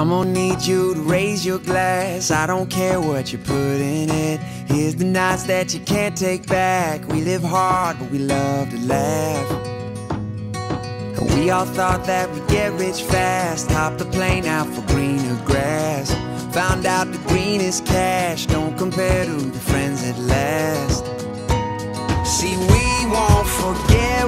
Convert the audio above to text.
I'm gonna need you to raise your glass. I don't care what you put in it. Here's the nights that you can't take back. We live hard, but we love to laugh. And we all thought that we'd get rich fast. Hopped the plane out for greener grass. Found out the greenest cash don't compare to the friends that last. See, we won't forget